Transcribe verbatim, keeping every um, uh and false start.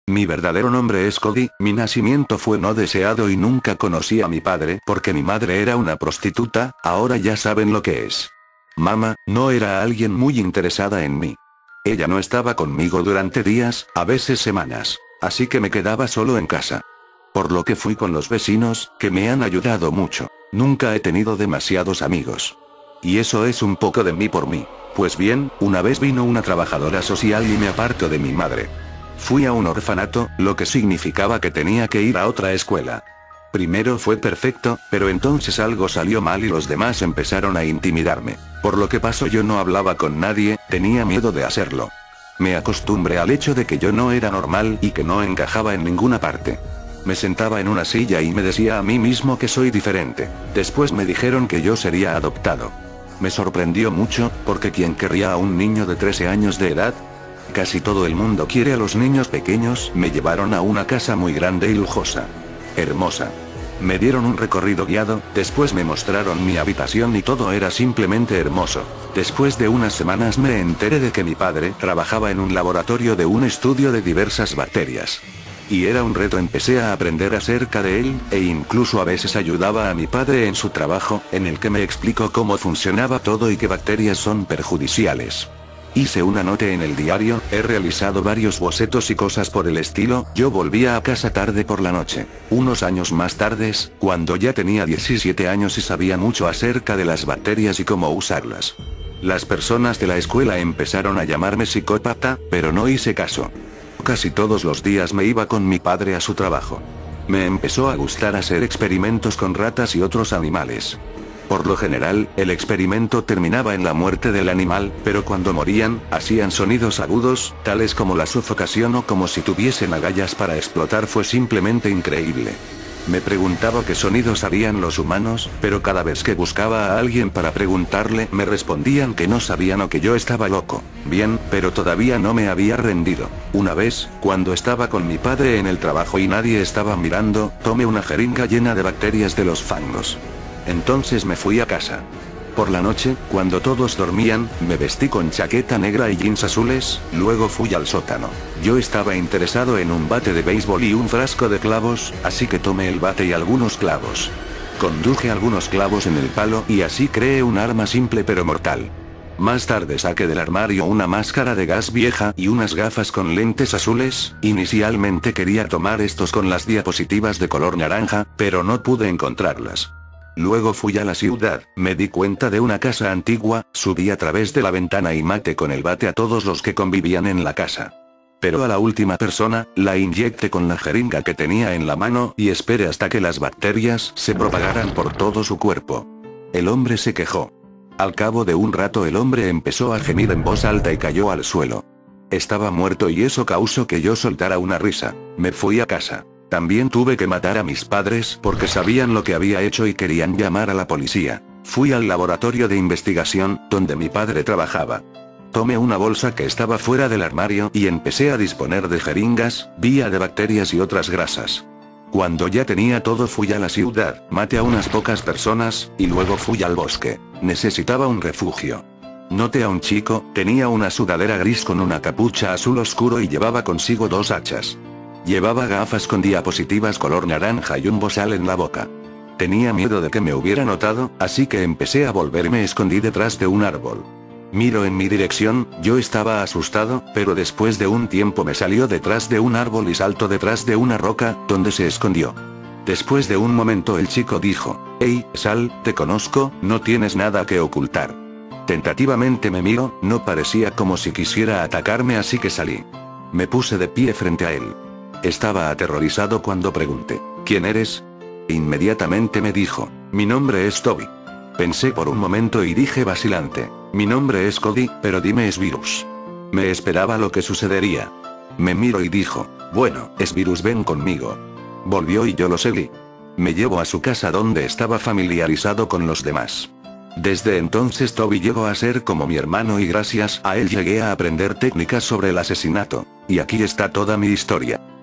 Mi verdadero nombre es Cody, mi nacimiento fue no deseado y nunca conocí a mi padre porque mi madre era una prostituta, ahora ya saben lo que es. Mamá, no era alguien muy interesada en mí. Ella no estaba conmigo durante días, a veces semanas, así que me quedaba solo en casa. Por lo que fui con los vecinos, que me han ayudado mucho. Nunca he tenido demasiados amigos. Y eso es un poco de mí por mí. Pues bien, una vez vino una trabajadora social y me apartó de mi madre. Fui a un orfanato, lo que significaba que tenía que ir a otra escuela. Primero fue perfecto, pero entonces algo salió mal y los demás empezaron a intimidarme. Por lo que pasó yo no hablaba con nadie, tenía miedo de hacerlo. Me acostumbré al hecho de que yo no era normal y que no encajaba en ninguna parte. Me sentaba en una silla y me decía a mí mismo que soy diferente. Después me dijeron que yo sería adoptado. Me sorprendió mucho, porque ¿quién querría a un niño de trece años de edad? Casi todo el mundo quiere a los niños pequeños. Me llevaron a una casa muy grande y lujosa. Hermosa. Me dieron un recorrido guiado, después me mostraron mi habitación y todo era simplemente hermoso. Después de unas semanas me enteré de que mi padre trabajaba en un laboratorio de un estudio de diversas bacterias. Y era un reto, empecé a aprender acerca de él, e incluso a veces ayudaba a mi padre en su trabajo, en el que me explicó cómo funcionaba todo y qué bacterias son perjudiciales. Hice una nota en el diario, he realizado varios bocetos y cosas por el estilo. Yo volvía a casa tarde por la noche. Unos años más tarde, cuando ya tenía diecisiete años y sabía mucho acerca de las bacterias y cómo usarlas. Las personas de la escuela empezaron a llamarme psicópata, pero no hice caso. Casi todos los días me iba con mi padre a su trabajo. Me empezó a gustar hacer experimentos con ratas y otros animales. Por lo general, el experimento terminaba en la muerte del animal, pero cuando morían, hacían sonidos agudos, tales como la sofocación o como si tuviesen agallas para explotar. Fue simplemente increíble. Me preguntaba qué sonidos harían los humanos, pero cada vez que buscaba a alguien para preguntarle, me respondían que no sabían o que yo estaba loco. Bien, pero todavía no me había rendido. Una vez, cuando estaba con mi padre en el trabajo y nadie estaba mirando, tomé una jeringa llena de bacterias de los fangos. Entonces me fui a casa. Por la noche, cuando todos dormían, me vestí con chaqueta negra y jeans azules, luego fui al sótano. Yo estaba interesado en un bate de béisbol y un frasco de clavos, así que tomé el bate y algunos clavos. Conduje algunos clavos en el palo y así creé un arma simple pero mortal. Más tarde saqué del armario una máscara de gas vieja y unas gafas con lentes azules. Inicialmente quería tomar estos con las diapositivas de color naranja, pero no pude encontrarlas. Luego fui a la ciudad, me di cuenta de una casa antigua, subí a través de la ventana y maté con el bate a todos los que convivían en la casa. Pero a la última persona, la inyecté con la jeringa que tenía en la mano y esperé hasta que las bacterias se propagaran por todo su cuerpo. El hombre se quejó. Al cabo de un rato el hombre empezó a gemir en voz alta y cayó al suelo. Estaba muerto y eso causó que yo soltara una risa. Me fui a casa. También tuve que matar a mis padres porque sabían lo que había hecho y querían llamar a la policía. Fui al laboratorio de investigación, donde mi padre trabajaba. Tomé una bolsa que estaba fuera del armario y empecé a disponer de jeringas, vía de bacterias y otras grasas. Cuando ya tenía todo fui a la ciudad, maté a unas pocas personas, y luego fui al bosque. Necesitaba un refugio. Noté a un chico, tenía una sudadera gris con una capucha azul oscuro y llevaba consigo dos hachas. Llevaba gafas con diapositivas color naranja y un bozal en la boca. Tenía miedo de que me hubiera notado, así que empecé a volver y me escondí detrás de un árbol. Miró en mi dirección, yo estaba asustado, pero después de un tiempo me salió detrás de un árbol y saltó detrás de una roca, donde se escondió. Después de un momento el chico dijo, «Hey, Sal, te conozco, no tienes nada que ocultar». Tentativamente me miró, no parecía como si quisiera atacarme, así que salí. Me puse de pie frente a él. Estaba aterrorizado cuando pregunté, «¿Quién eres?». Inmediatamente me dijo, «Mi nombre es Toby». Pensé por un momento y dije vacilante, «Mi nombre es Cody, pero dime es virus». Me esperaba lo que sucedería. Me miró y dijo, «Bueno, es virus, ven conmigo». Volvió y yo lo seguí. Me llevó a su casa donde estaba familiarizado con los demás. Desde entonces Toby llegó a ser como mi hermano y gracias a él llegué a aprender técnicas sobre el asesinato. Y aquí está toda mi historia.